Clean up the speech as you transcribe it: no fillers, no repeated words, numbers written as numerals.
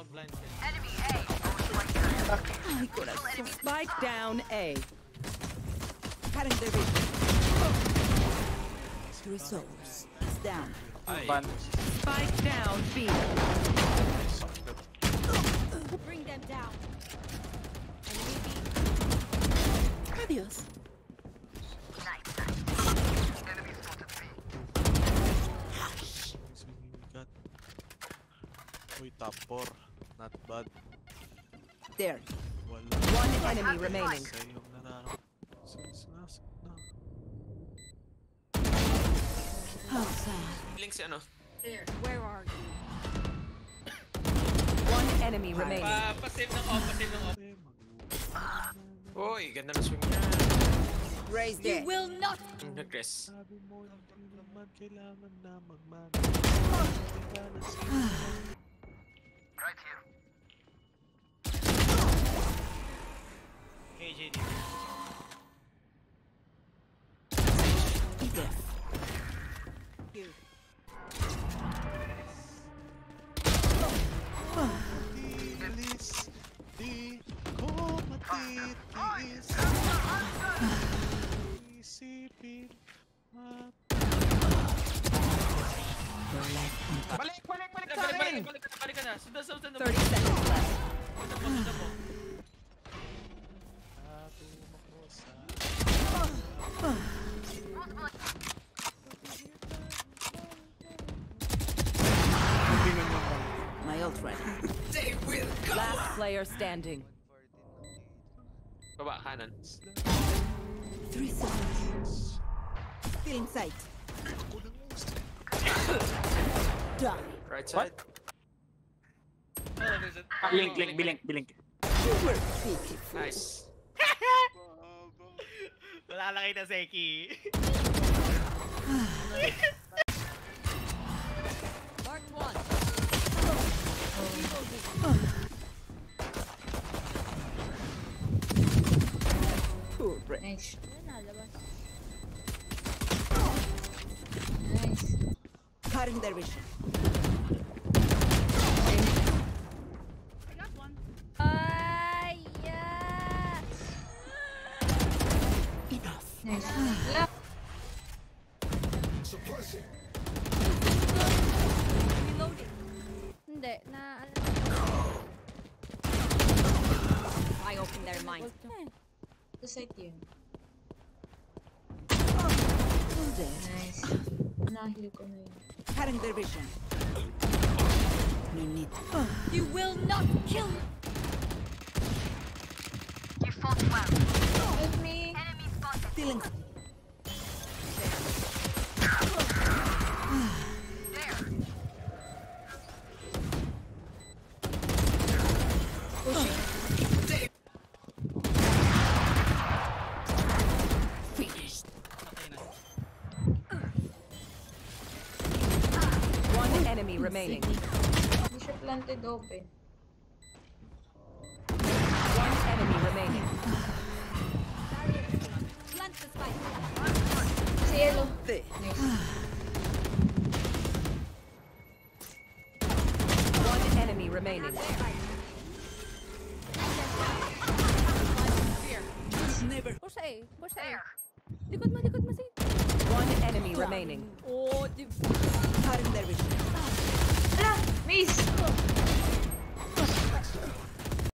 blind. Enemy A. Ay, corazón. Spike down A. Cutting their vision. Three souls. It's down. Ban. Spike down B. Bring them down. Enemy B. Adios. Enemy spotted B. Uy, top 4. Not bad. There. Wala. One enemy remaining. Sa yung nararamdaman. Na. How sad. Link si ano. Where are you? One enemy remaining. Pa-save ng off, pa-save ng off. Uy, ganda ng swing niya. Raise You dead. will not. Nag-rest. Sabi mo, hindi naman kailangan na magmana. Right here. KJD. Yes. Bilis, di ko matitiis. Isipin, Balik sa akin! Balik ka na. Sundan mo. 30 seconds left. Sundan mo. matumak mo sa... My ult ready. Last player standing. Baba, kanan. 3 seconds. Still in sight. Die. Right side. Blink. You were pitiful. Nice. Wala lang kita, Seki. Mark one. Poor brain. Nice. Nalabas. Nice. Cutting their vision. Ay, yeah. Enough. Nice. Lap. Reloading. Hindi, na ano. I open their minds. Sa site yun. Who's dead? Nice. Nahil ko na yun. Cutting their vision. No need. You will not kill. You fought well. Help me. Enemy spotted. Still in. There. Finished. One enemy remaining. Hindi siya planted open. One enemy remaining. Plant the spike. Si Yellow. There. Nice. One enemy remaining. Never. Push A. Push A. Likod mo, Sid. One enemy remaining. Oh, Cutting their vision. Ala! Miss!